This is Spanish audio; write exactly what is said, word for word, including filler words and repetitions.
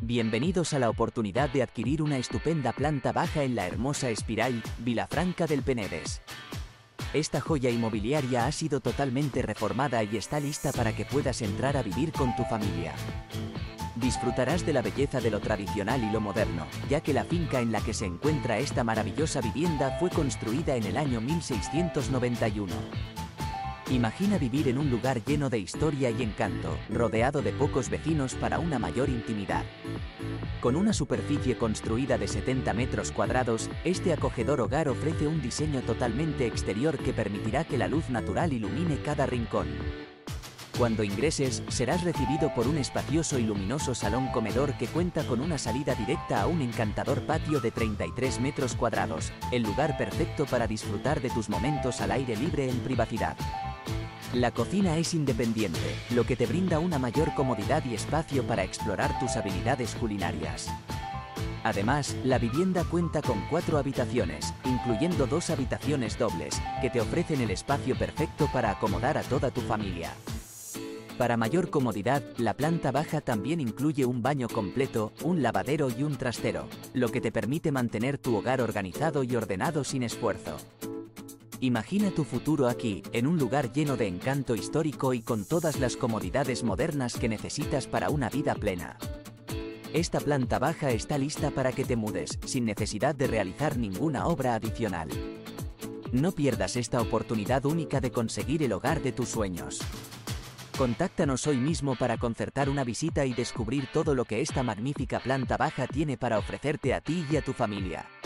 Bienvenidos a la oportunidad de adquirir una estupenda planta baja en la hermosa Espiral, Vilafranca del Penedès. Esta joya inmobiliaria ha sido totalmente reformada y está lista para que puedas entrar a vivir con tu familia. Disfrutarás de la belleza de lo tradicional y lo moderno, ya que la finca en la que se encuentra esta maravillosa vivienda fue construida en el año mil seiscientos noventa y uno. Imagina vivir en un lugar lleno de historia y encanto, rodeado de pocos vecinos para una mayor intimidad. Con una superficie construida de setenta metros cuadrados, este acogedor hogar ofrece un diseño totalmente exterior que permitirá que la luz natural ilumine cada rincón. Cuando ingreses, serás recibido por un espacioso y luminoso salón comedor que cuenta con una salida directa a un encantador patio de treinta y tres metros cuadrados, el lugar perfecto para disfrutar de tus momentos al aire libre en privacidad. La cocina es independiente, lo que te brinda una mayor comodidad y espacio para explorar tus habilidades culinarias. Además, la vivienda cuenta con cuatro habitaciones, incluyendo dos habitaciones dobles, que te ofrecen el espacio perfecto para acomodar a toda tu familia. Para mayor comodidad, la planta baja también incluye un baño completo, un lavadero y un trastero, lo que te permite mantener tu hogar organizado y ordenado sin esfuerzo. Imagina tu futuro aquí, en un lugar lleno de encanto histórico y con todas las comodidades modernas que necesitas para una vida plena. Esta planta baja está lista para que te mudes, sin necesidad de realizar ninguna obra adicional. No pierdas esta oportunidad única de conseguir el hogar de tus sueños. Contáctanos hoy mismo para concertar una visita y descubrir todo lo que esta magnífica planta baja tiene para ofrecerte a ti y a tu familia.